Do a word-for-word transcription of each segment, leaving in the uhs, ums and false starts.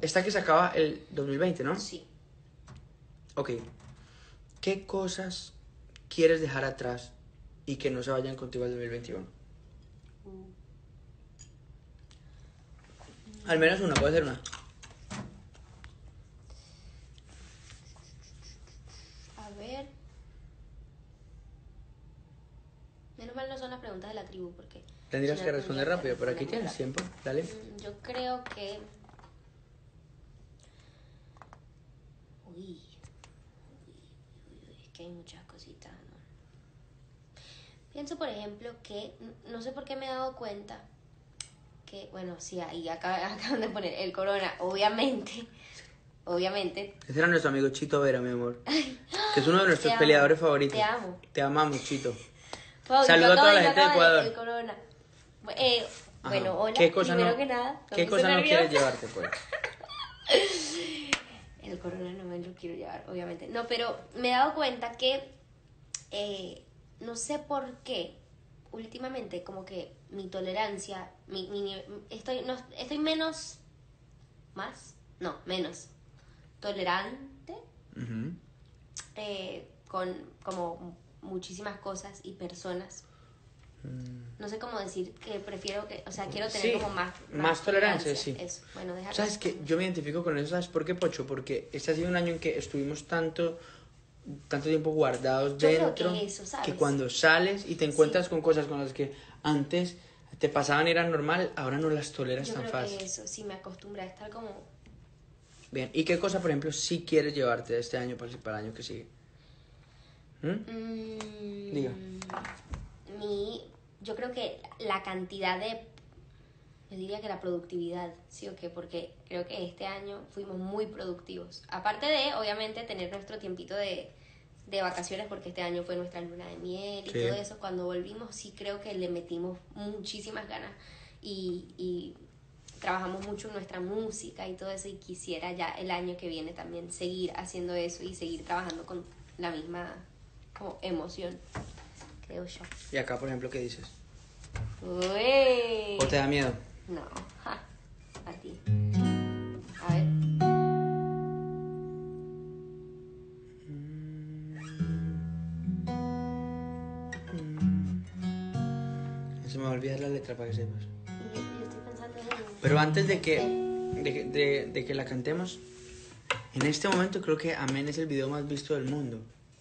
esta que se acaba el dos mil veinte, ¿no? Sí. Ok. ¿Qué cosas quieres dejar atrás y que no se vayan contigo al dos mil veintiuno? Uh. Al menos una, puede ser una. A ver. Menos mal no son las preguntas de la tribu, porque... Tendrías si no, que responder tendría que rápido, pero aquí responder tienes rápido. tiempo. Dale. Mm, Yo creo que... Uy. Uy, uy, uy, es que hay muchas cositas, ¿no? Pienso, por ejemplo, que... No sé por qué me he dado cuenta que... Bueno, sí, ahí acá- acaban de poner el corona, obviamente. Obviamente. Ese era nuestro amigo Chito Vera, mi amor. Que es uno de nuestros Te amo, peleadores favoritos. Te amo. Te amamos, Chito. Pau, Saludo yo a toda acabo la de- gente de acabo Ecuador. El corona. Eh, Ajá. bueno, hola. ¿Qué cosa primero no, que nada. me ¿qué puse cosa no nerviosa. quieres llevarte, pues? El corona no me lo quiero llevar, obviamente. No, pero me he dado cuenta que eh, no sé por qué últimamente como que mi tolerancia, mi, mi nive- estoy no estoy menos más, no, menos tolerante Ujú. eh, con como muchísimas cosas y personas. No sé cómo decir que prefiero que, o sea, quiero tener Sí, como más, más tolerancia, sí. Eso, bueno, déjalo. ¿Sabes qué? Yo me identifico con eso, ¿sabes por qué, Pocho? Porque este ha sido un año en que estuvimos tanto, tanto tiempo guardados Yo creo dentro, que eso, ¿sabes? que cuando sales y te encuentras Sí. con cosas con las que antes te pasaban y eran normal, ahora no las toleras Yo tan creo fácil. que eso, sí, me acostumbré a estar como... Bien, ¿y qué cosa, por ejemplo, sí quieres llevarte de este año para, para el año que sigue? ¿Mm? Mm, Diga. Mi, yo creo que la cantidad de... Yo diría que la productividad, ¿sí o qué? Porque creo que este año fuimos muy productivos. Aparte de, obviamente, tener nuestro tiempito de, de vacaciones, porque este año fue nuestra luna de miel y Sí. todo eso. Cuando volvimos, sí creo que le metimos muchísimas ganas y, y trabajamos mucho en nuestra música y todo eso. Y quisiera ya el año que viene también seguir haciendo eso y seguir trabajando con la misma como emoción, creo yo. Y acá, por ejemplo, ¿qué dices? Uy. ¿O te da miedo? No, ja, a ti. A ver. Se me va a olvidar la letra para que sepas. Yo, yo estoy pensando en... Pero antes de que, de, que- de, de que la cantemos, en este momento creo que Amén es el video más visto del mundo.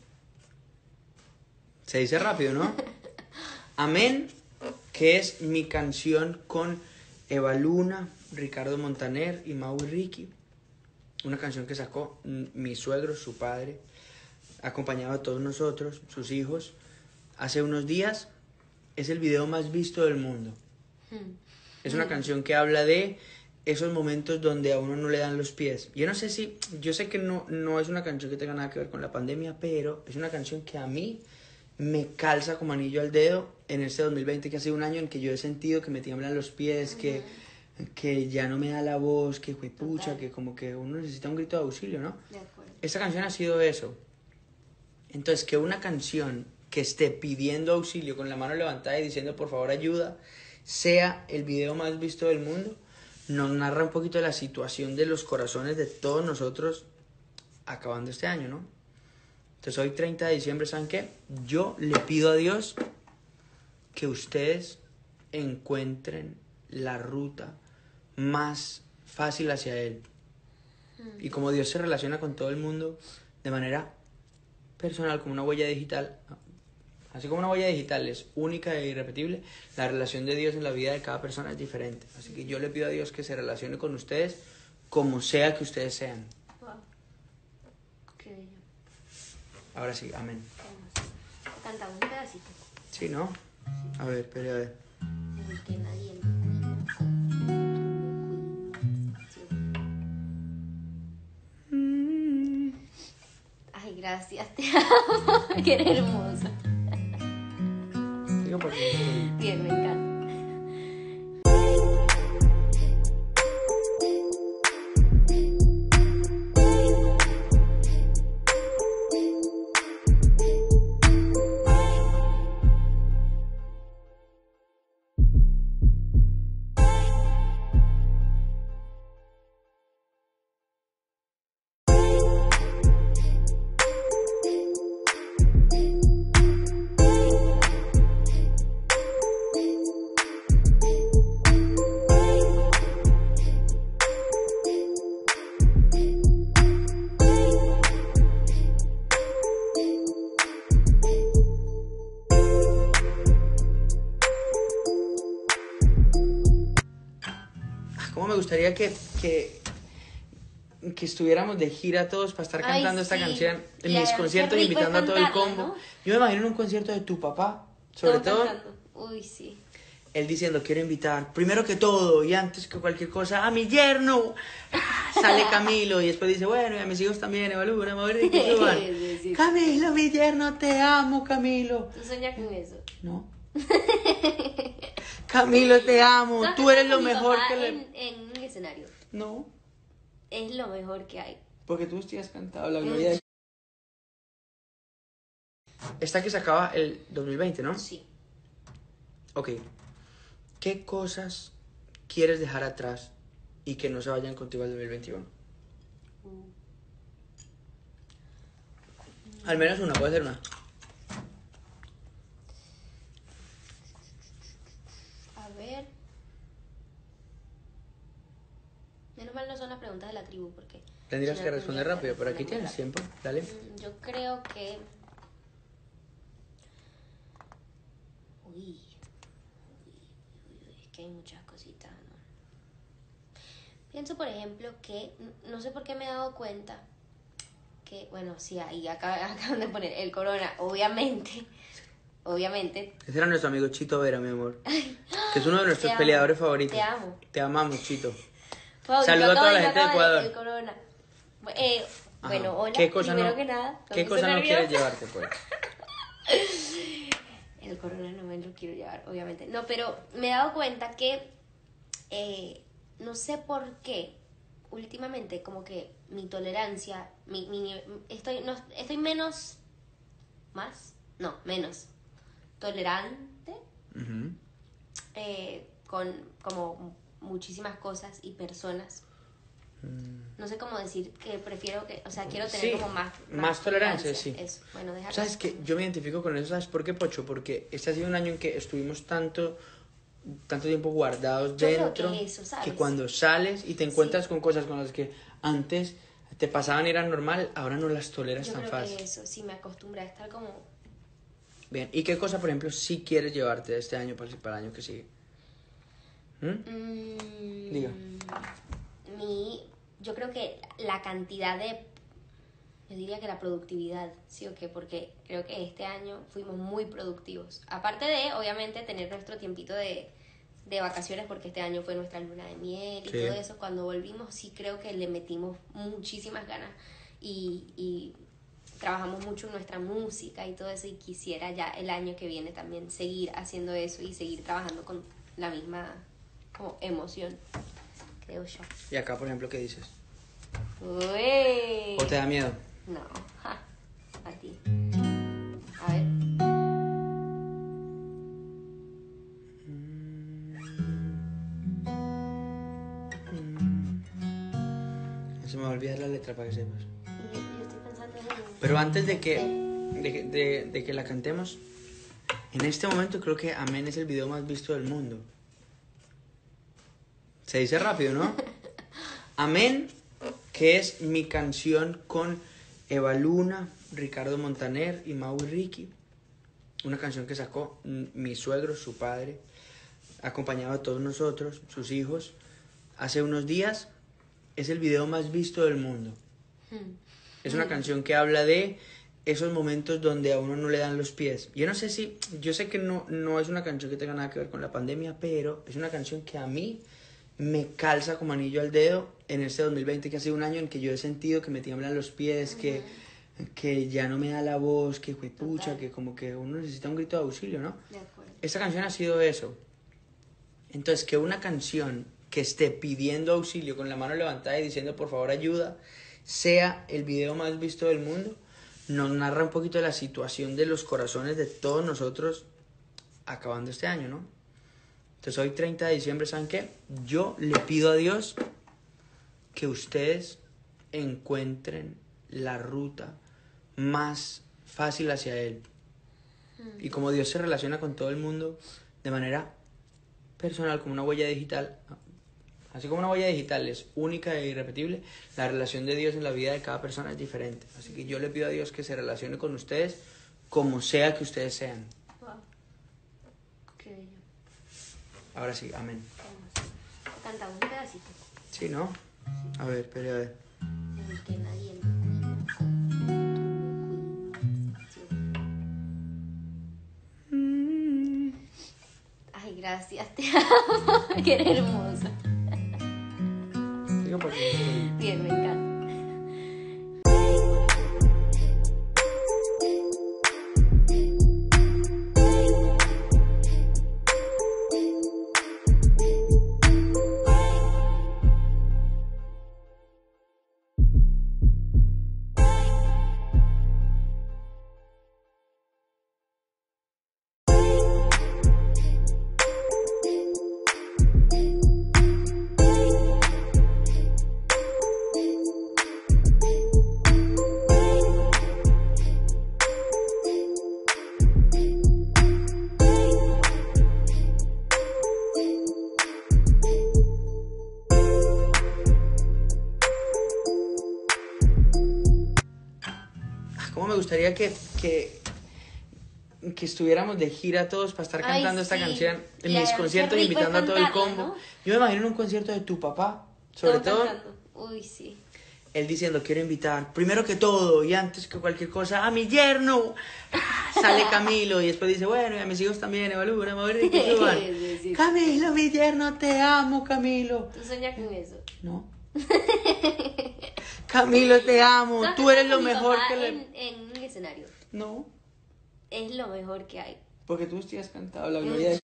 Se dice rápido, ¿no? Amén, que es mi canción con Eva Luna, Ricardo Montaner y Mau y Ricky. Una canción que sacó mm, mi suegro, su padre, acompañado a todos nosotros, sus hijos. Hace unos días es el video más visto del mundo. Hmm. Es una canción que habla de esos momentos donde a uno no le dan los pies. Yo no sé si, yo sé que no, no es una canción que tenga nada que ver con la pandemia, pero es una canción que a mí me calza como anillo al dedo en este dos mil veinte, que ha sido un año en que yo he sentido que me tiemblan los pies, que, que ya no me da la voz, que juepucha, Total. que como que uno necesita un grito de auxilio, ¿no? De acuerdo. Esta canción ha sido eso. Entonces, que una canción que esté pidiendo auxilio con la mano levantada y diciendo por favor ayuda, sea el video más visto del mundo, nos narra un poquito de la situación de los corazones de todos nosotros acabando este año, ¿no? Entonces hoy treinta de diciembre, ¿saben qué? Yo le pido a Dios que ustedes encuentren la ruta más fácil hacia Él. Y como Dios se relaciona con todo el mundo de manera personal, como una huella digital, así como una huella digital es única e irrepetible, la relación de Dios en la vida de cada persona es diferente. Así que yo le pido a Dios que se relacione con ustedes como sea que ustedes sean. Wow. Qué bello. Ahora sí, amén. Qué hermoso. Cantamos un pedacito. Sí, ¿no? A ver, espere, a ver. En el que nadie me cuida. Me cuida. Sí. Ay, gracias, te amo. Qué hermoso. Digo porque... Bien, me encanta. gustaría que, que, que estuviéramos de gira todos para estar Ay, cantando esta sí. canción en Y mis además, conciertos, qué rico invitando a es todo el cantarla, combo. ¿no? Yo me imagino en un concierto de tu papá, sobre Todos todo, cantando. Uy, sí. él diciendo, quiero invitar, primero que todo y antes que cualquier cosa, a mi yerno. ¡Ah! Sale Camilo y después dice, bueno, y a mis hijos también, Evaluna, Mauricio, que suban. Sí, sí. Camilo, mi yerno, te amo, Camilo. ¿Tú sueñas con eso? No. Camilo, te amo, ¿No tú has eres lo cantado con mi mejor papá que le... en, en un escenario? No, Es lo mejor que hay. porque tú sí has cantado la gloria de... Esta que se acaba el dos mil veinte, ¿no? Sí. Ok. ¿Qué cosas quieres dejar atrás y que no se vayan contigo al dos mil veintiuno? Al menos una, puede ser una. A ver. Menos mal no son las preguntas de la tribu porque... Tendrías si que no, responder tendría que rápido, pero aquí responder tienes muy tiempo. Dale. rápido. Mm, Yo creo que... Uy. Uy, uy, uy, es que hay muchas cositas, ¿no? Pienso, por ejemplo, que... No sé por qué me he dado cuenta que... Bueno, sí, ahí acá- acaban de poner el corona, obviamente. Obviamente. Ese era nuestro amigo Chito Vera, mi amor. Que es uno de nuestros Te amo, peleadores favoritos. te amo. Te amamos, Chito. Pau, Saludo yo a toda acabo la de- gente de acabo Ecuador. El corona. Eh, Ajá. bueno, hola. ¿Qué cosa primero no, que nada. me ¿qué puse cosa no nerviosa. quieres llevarte, pues? El corona no me lo quiero llevar, obviamente. No, pero me he dado cuenta que eh, no sé por qué últimamente como que mi tolerancia, mi, mi nive- estoy no estoy menos más, no, menos tolerante Ujú. eh, con como muchísimas cosas y personas. No sé cómo decir que prefiero que, o sea, quiero tener Sí, como más, más tolerancia, sí. Eso, bueno, dejar. ¿Sabes qué? Yo me identifico con eso, ¿sabes por qué, Pocho? Porque este ha sido un año en que estuvimos tanto, tanto tiempo guardados Yo creo dentro, que eso, ¿sabes? que cuando sales y te encuentras Sí. con cosas con las que antes te pasaban y eran normal, ahora no las toleras Yo tan creo fácil. que eso, sí, me acostumbré a estar como... Bien, ¿y qué cosa, por ejemplo, sí quieres llevarte de este año para, para el año que sigue? ¿Mm? Mm, Diga. Mi, yo creo que la cantidad de... Yo diría que la productividad, ¿sí o qué? Porque creo que este año fuimos muy productivos. Aparte de, obviamente, tener nuestro tiempito de, de vacaciones, porque este año fue nuestra luna de miel y Sí. todo eso. Cuando volvimos, sí creo que le metimos muchísimas ganas y, y trabajamos mucho en nuestra música y todo eso. Y quisiera ya el año que viene también seguir haciendo eso y seguir trabajando con la misma como emoción, creo yo. Y acá, por ejemplo, ¿qué dices? Uy. ¿O te da miedo? No, ja, a ti. A ver. Se me va a olvidar la letra para que sepas. Yo, yo estoy pensando en... Pero antes de que, de, que- de, de que la cantemos, en este momento creo que Amén es el video más visto del mundo. Se dice rápido, ¿no? Amén, que es mi canción con Evaluna, Ricardo Montaner y Mau y Ricky. Una canción que sacó mm, mi suegro, su padre, acompañado de todos nosotros, sus hijos. Hace unos días es el video más visto del mundo. Hmm. Es una canción que habla de esos momentos donde a uno no le dan los pies. Yo no sé si, yo sé que no, no es una canción que tenga nada que ver con la pandemia, pero es una canción que a mí me calza como anillo al dedo en este dos mil veinte, que ha sido un año en que yo he sentido que me tiemblan los pies, que, que ya no me da la voz, que juepucha, Total. que como que uno necesita un grito de auxilio, ¿no? De acuerdo. Esta canción ha sido eso. Entonces, que una canción que esté pidiendo auxilio con la mano levantada y diciendo por favor ayuda, sea el video más visto del mundo, nos narra un poquito de la situación de los corazones de todos nosotros acabando este año, ¿no? Entonces hoy treinta de diciembre, ¿saben qué? Yo le pido a Dios que ustedes encuentren la ruta más fácil hacia Él. Y como Dios se relaciona con todo el mundo de manera personal, como una huella digital, así como una huella digital es única e irrepetible, la relación de Dios en la vida de cada persona es diferente. Así que yo le pido a Dios que se relacione con ustedes como sea que ustedes sean. Wow. Qué bello. Ahora sí, amén. Qué hermoso. Cantamos un pedacito. Sí, ¿no? A ver, espera, a ver. En el que nadie me cuida como tú me cuidas. Mm. Ay, gracias, te amo. Qué hermoso. Digo por qué. Bien, me encanta. ¿Cómo me gustaría que, que, que estuviéramos de gira todos para estar Ay, cantando esta sí. canción en Y mis además, conciertos, qué rico invitando a es todo el cantarla, combo? ¿no? Yo me imagino en un concierto de tu papá, sobre Todos todo, cantando. Uy, sí. él diciendo, quiero invitar, primero que todo y antes que cualquier cosa, a mi yerno. Ah, sale Camilo y después dice, bueno, y a mis hijos también, Evaluna, Mauricio, que suban. Sí, sí. Camilo, mi yerno, te amo, Camilo. ¿Tú sueñas con eso? No. Camilo, te amo, ¿Sabes tú qué eres pasa lo con mi mejor papá que le... en, en un escenario? No, Es lo mejor que hay. porque tú sí has cantado la gloria de